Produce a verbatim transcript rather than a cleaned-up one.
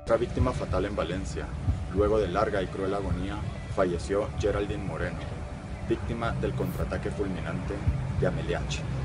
Otra víctima fatal en Valencia. Luego de larga y cruel agonía, falleció Geraldine Moreno, víctima del contraataque fulminante de Ameliache.